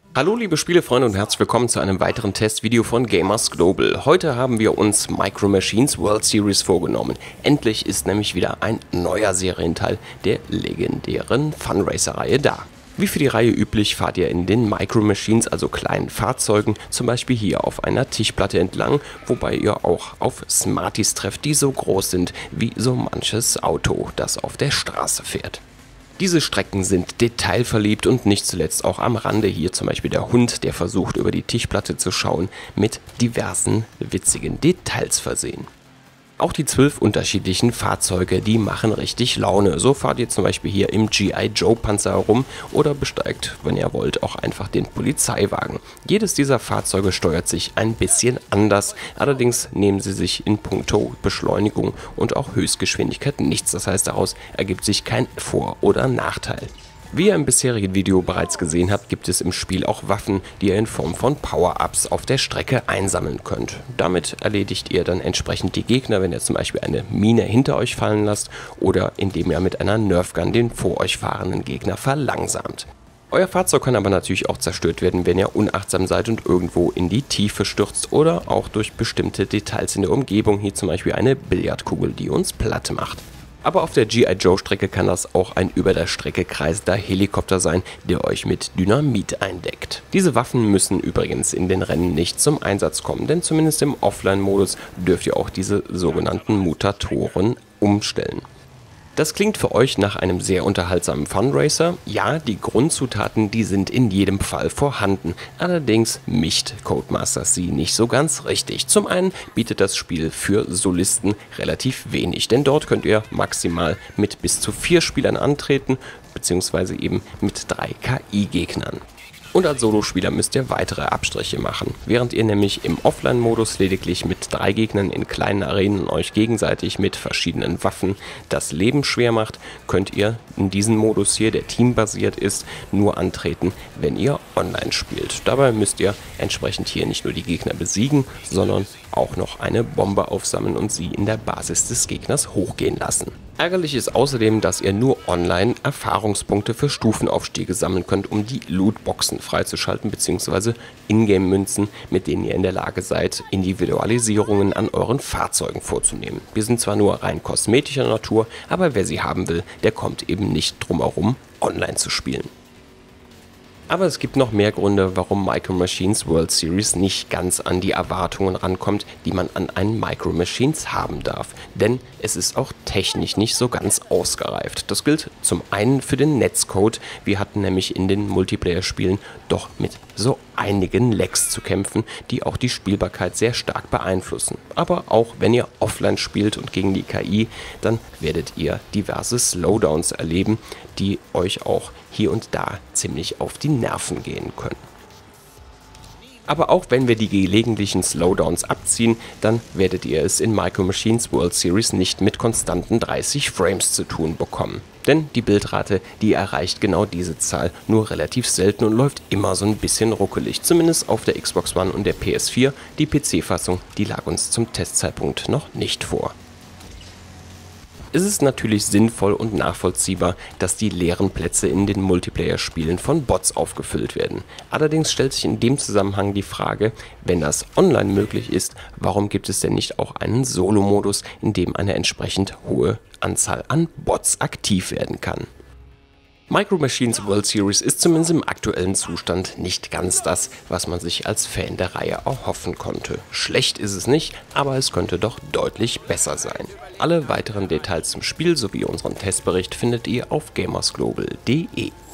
Hallo liebe Spielefreunde und herzlich willkommen zu einem weiteren Testvideo von Gamers Global. Heute haben wir uns Micro Machines World Series vorgenommen. Endlich ist nämlich wieder ein neuer Serienteil der legendären Funracer-Reihe da. Wie für die Reihe üblich fahrt ihr in den Micro Machines, also kleinen Fahrzeugen, zum Beispiel hier auf einer Tischplatte entlang, wobei ihr auch auf Smarties trefft, die so groß sind wie so manches Auto, das auf der Straße fährt. Diese Strecken sind detailverliebt und nicht zuletzt auch am Rande hier zum Beispiel der Hund, der versucht über die Tischplatte zu schauen, mit diversen witzigen Details versehen. Auch die 12 unterschiedlichen Fahrzeuge, die machen richtig Laune. So fahrt ihr zum Beispiel hier im G.I. Joe Panzer herum oder besteigt, wenn ihr wollt, auch einfach den Polizeiwagen. Jedes dieser Fahrzeuge steuert sich ein bisschen anders, allerdings nehmen sie sich in puncto Beschleunigung und auch Höchstgeschwindigkeit nichts. Das heißt, daraus ergibt sich kein Vor- oder Nachteil. Wie ihr im bisherigen Video bereits gesehen habt, gibt es im Spiel auch Waffen, die ihr in Form von Power-Ups auf der Strecke einsammeln könnt. Damit erledigt ihr dann entsprechend die Gegner, wenn ihr zum Beispiel eine Mine hinter euch fallen lasst oder indem ihr mit einer Nerfgun den vor euch fahrenden Gegner verlangsamt. Euer Fahrzeug kann aber natürlich auch zerstört werden, wenn ihr unachtsam seid und irgendwo in die Tiefe stürzt oder auch durch bestimmte Details in der Umgebung, hier zum Beispiel eine Billardkugel, die uns platt macht. Aber auf der G.I. Joe Strecke kann das auch ein über der Strecke kreisender Helikopter sein, der euch mit Dynamit eindeckt. Diese Waffen müssen übrigens in den Rennen nicht zum Einsatz kommen, denn zumindest im Offline-Modus dürft ihr auch diese sogenannten Mutatoren umstellen. Das klingt für euch nach einem sehr unterhaltsamen Funracer. Ja, die Grundzutaten, die sind in jedem Fall vorhanden. Allerdings mischt Codemasters sie nicht so ganz richtig. Zum einen bietet das Spiel für Solisten relativ wenig, denn dort könnt ihr maximal mit bis zu 4 Spielern antreten, beziehungsweise eben mit 3 KI-Gegnern. Und als Solospieler müsst ihr weitere Abstriche machen. Während ihr nämlich im Offline-Modus lediglich mit 3 Gegnern in kleinen Arenen euch gegenseitig mit verschiedenen Waffen das Leben schwer macht, könnt ihr in diesem Modus hier, der teambasiert ist, nur antreten, wenn ihr online spielt. Dabei müsst ihr entsprechend hier nicht nur die Gegner besiegen, sondern auch noch eine Bombe aufsammeln und sie in der Basis des Gegners hochgehen lassen. Ärgerlich ist außerdem, dass ihr nur online Erfahrungspunkte für Stufenaufstiege sammeln könnt, um die Lootboxen freizuschalten bzw. Ingame-Münzen, mit denen ihr in der Lage seid, Individualisierungen an euren Fahrzeugen vorzunehmen. Wir sind zwar nur rein kosmetischer Natur, aber wer sie haben will, der kommt eben nicht drum herum, online zu spielen. Aber es gibt noch mehr Gründe, warum Micro Machines World Series nicht ganz an die Erwartungen rankommt, die man an einen Micro Machines haben darf. Denn es ist auch technisch nicht so ganz ausgereift. Das gilt zum einen für den Netzcode. Wir hatten nämlich in den Multiplayer-Spielen doch mit so einigen Lags zu kämpfen, die auch die Spielbarkeit sehr stark beeinflussen. Aber auch wenn ihr offline spielt und gegen die KI, dann werdet ihr diverse Slowdowns erleben, die euch auch hier und da ziemlich auf die Nerven gehen können. Aber auch wenn wir die gelegentlichen Slowdowns abziehen, dann werdet ihr es in Micro Machines World Series nicht mit konstanten 30 Frames zu tun bekommen. Denn die Bildrate, die erreicht genau diese Zahl nur relativ selten und läuft immer so ein bisschen ruckelig. Zumindest auf der Xbox One und der PS4. Die PC-Fassung, die lag uns zum Testzeitpunkt noch nicht vor. Es ist natürlich sinnvoll und nachvollziehbar, dass die leeren Plätze in den Multiplayer-Spielen von Bots aufgefüllt werden. Allerdings stellt sich in dem Zusammenhang die Frage, wenn das online möglich ist, warum gibt es denn nicht auch einen Solo-Modus, in dem eine entsprechend hohe Anzahl an Bots aktiv werden kann? Micro Machines World Series ist zumindest im aktuellen Zustand nicht ganz das, was man sich als Fan der Reihe erhoffen konnte. Schlecht ist es nicht, aber es könnte doch deutlich besser sein. Alle weiteren Details zum Spiel sowie unseren Testbericht findet ihr auf gamersglobal.de.